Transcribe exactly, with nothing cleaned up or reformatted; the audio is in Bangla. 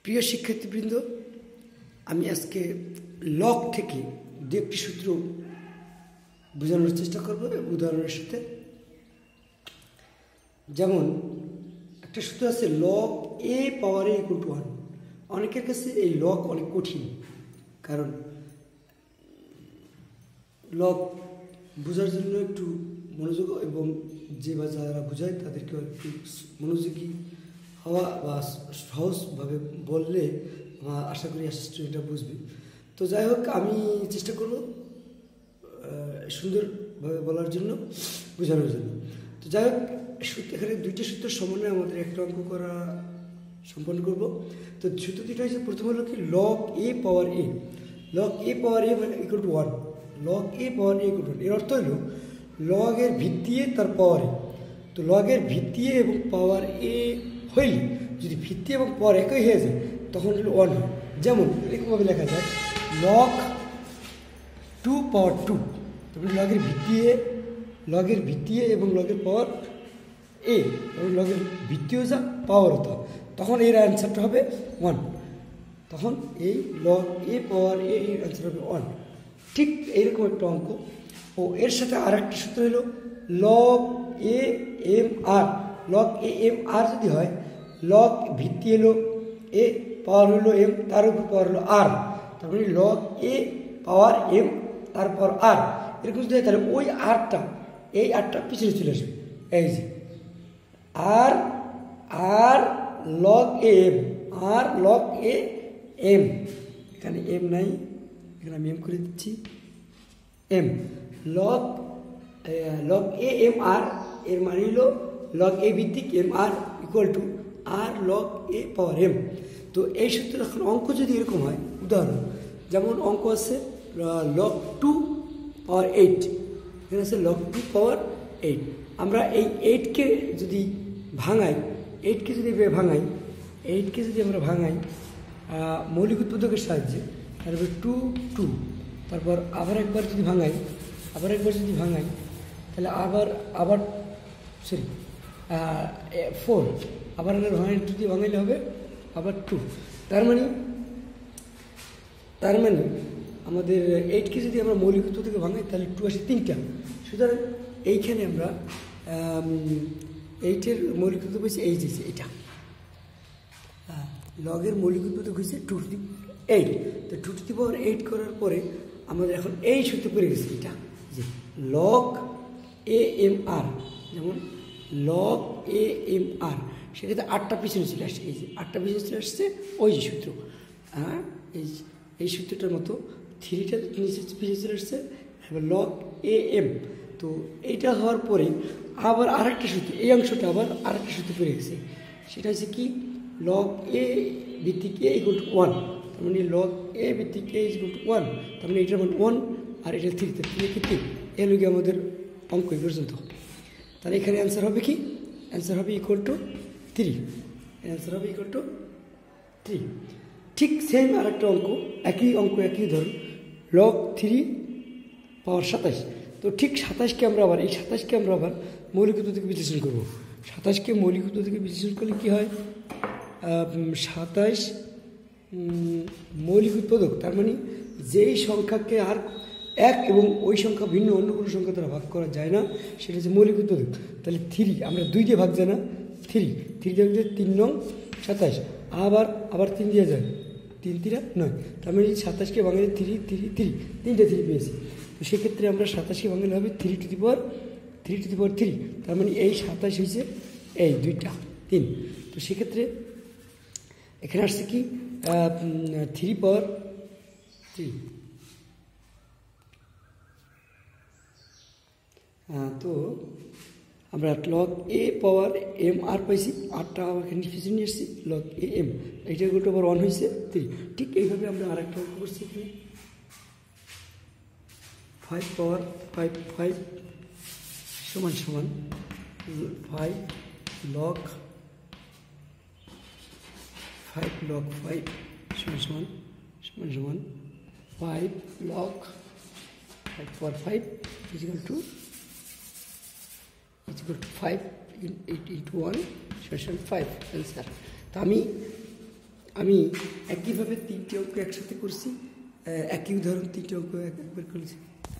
প্রিয় শিক্ষার্থীবৃন্দ, আমি আজকে লগ থেকে দু একটি সূত্র বোঝানোর চেষ্টা করব উদাহরণের সাথে। যেমন একটা সূত্র আছে log a power a equal to one. অনেকের কাছে এই লগ অনেক কঠিন, কারণ লগ বোঝার জন্য একটু মনোযোগ এবং যে বা যারা বোঝায় তাদেরকে একটু মনোযোগী হওয়া বা সহজভাবে বললে আমার আশা করি স্টুডেন্টরা বুঝবে। তো যাই হোক, আমি চেষ্টা করব সুন্দরভাবে বলার জন্য, বোঝানোর জন্য। তো যাই হোক, এখানে দুইটা সূত্রের সমন্বয়ে আমাদের একটা অঙ্ক করা সম্পন্ন করব। তো সূত্র দুইটা হচ্ছে, প্রথম হলো কি log a power A, log a power a মানে equal to one, log a power a equal to one. এর অর্থ হলো লগের ভিত্তি এ তার পাওয়ার এ। তো লগের ভিত্তি এ এবং পাওয়ার এ হইলে যদি ভিত্তি এবং পাওয়ার একই হয়ে যায় তখন হলো ওয়ান হয়। যেমন এরকমভাবে লেখা যায় লগ টু পাওয়ার টু, তারপরে লগের ভিত্তি এ, লগের ভিত্তি এ এবং লগের পাওয়ার এ, এবং লগের ভিত্তিও যা পাওয়ারও তা, তখন এর অ্যান্সারটা হবে ওয়ান। তখন এই লগ এ পাওয়ার এ এর অ্যান্সার হবে ওয়ান। ঠিক এইরকম একটা অঙ্ক। ও এর সাথে আর একটা সূত্র হলো log a M R. Log a M R যদি হয়, লগ ভিত্তি এলো এ, পাওয়ার হলো এম, তার উপর পাওয়ার হলো আর, তারপরে লগ এ পাওয়ার এম তারপর আর। এরকম যদি হয় তাহলে ওই আরটা, এই আরটা পিছনে চলে আসবে। এই যে R R log a M, R log a M, এখানে এম নাই, এখানে আমি এম করে দিচ্ছি M. Log log a M R এর মানে হলো লগ এ ভিত্তিক M R equal to R log a power M. তো এই সূত্রে এখন অঙ্ক যদি এরকম হয়, উদাহরণ যেমন অঙ্ক আছে লগ টু পাওয়ার এইট, এখানে আছে লগ টু পাওয়ার এইট। আমরা এই এইটকে যদি ভাঙাই, এইটকে যদি ভাঙাই এইটকে যদি আমরা ভাঙাই মৌলিক উৎপাদকের সাহায্যে, তারপর টু টু, তারপর আবার একবার যদি ভাঙাই, আবার একবার যদি ভাঙাই তাহলে আবার আবার সরি ফোর, আবার ভাঙাই টু দিয়ে ভাঙাইলে হবে আবার টু। তার মানে তার মানে আমাদের এইটকে যদি আমরা মৌলিক উৎপাদকে ভাঙাই তাহলে টু আসে তিনটা। সুতরাং এইখানে আমরা এইটের মৌলিক উৎপাদক হয়েছে এইট, হয়েছে এটা লগের মৌলিক উৎপাদক হয়েছে টু টু দি এইট। তো two to the power eight করার পরে আমাদের এখন এই সূত্র পড়ে গেছে এটা, যে লগ এ এম আর, যেমন লগ এ এম আর, সেটাতে আটটা পিছনে চলে আসছে, এই যে আটটা পিছনে চলে আসছে ওই যে সূত্র, হ্যাঁ এই এই সূত্রটার মতো থ্রিটা নিচে পিছিয়ে চলে আসছে, এবার লগ এ এম। তো এইটা হওয়ার পরে আবার আরেকটা সূত্র, এই অংশটা আবার আরেকটা সূত্র পড়ে গেছে, সেটা হচ্ছে কি লগ এ ভিত্তিক এ ইকুয়াল টু ওয়ান। তার মানে লগ এ ভিত্তিক এ ইকুয়াল টু ওয়ান, তার মানে এটার মান ওয়ান আর এটা থ্রি, থ্রি কি তিন। এ লোক আমাদের অঙ্ক এই পর্যন্ত। তাহলে এখানে অ্যান্সার হবে কি, অ্যান্সার হবে ইকুয়াল টু থ্রি, অ্যান্সার হবে ইকুয়াল টু থ্রি। ঠিক সেম আর একটা অঙ্ক, একই অঙ্ক একই ধরুন লগ থ্রি পাওয়ার সাতাশ। তো ঠিক সাতাশকে আমরা আবার এই সাতাশকে আমরা আবার মৌলিক উৎপাদক থেকে বিশ্লেষণ করবো। সাতাশকে মৌলিক উৎপাদক থেকে বিশ্লেষণ করলে কী হয়, সাতাশ মৌলিক উৎপাদক, তার মানে যেই সংখ্যাকে আর এক এবং ওই সংখ্যা ভিন্ন অন্য কোনো সংখ্যা দ্বারা ভাগ করা যায় না, সেটা হচ্ছে মৌলিক উৎপাদক। তাহলে থ্রি আমরা দুই দিয়ে ভাগ যায় না, থ্রি থ্রি দিয়ে তিন নং সাতাশ, আবার আবার তিন দিয়ে যায়, তিন তিরা নয়, তার মানে সাতাশকে বাঙালি থ্রি থ্রি থ্রি, তিনটে থ্রি পেয়েছি। তো সেক্ষেত্রে আমরা সাতাশকে বাঙালি হবে three to the power three to the power three, তার মানে এই সাতাশ হয়েছে এই দুইটা তিন। তো সেক্ষেত্রে এখানে আসছে কি থ্রি পাওয়ার থ্রি। তো আমরা log a power M R পাইছি, আটটা আবার এখানে পিছনে নিয়ে এসেছি লগ এ এম, এইটা গোটা আবার ওয়ান হয়েছে থ্রি। ঠিক এইভাবে আমরা আর একটা অঙ্ক করছি, এখানে ফাইভ পাওয়ার ফাইভ ফাইভ সমান সমান five log five log five সমান সমান সমান সমান five log five power five equal to equal to five eight into one সমান ফাইভ অ্যান্সার। তো আমি আমি একইভাবে তিনটি অঙ্ক একসাথে করছি, আহ, একই উদাহরণ তিনটি অঙ্ক এক- একবার করেছি।